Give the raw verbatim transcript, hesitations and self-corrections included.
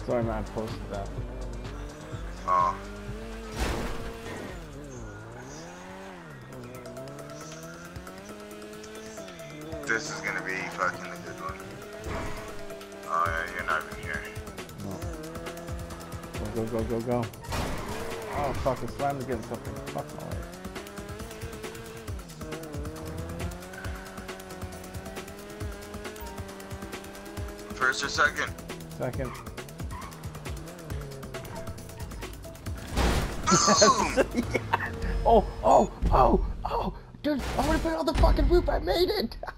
Sorry, man, I posted that. Oh. This is gonna be fucking a good one. Oh yeah, you're not even here. No. Go, go, go, go, go. Oh, fuck, the Slam's getting something. Fuck my life. First or second? Second. Boom! Yeah. Oh, oh, oh, oh. Dude, I want to put it on the fucking roof. I made it.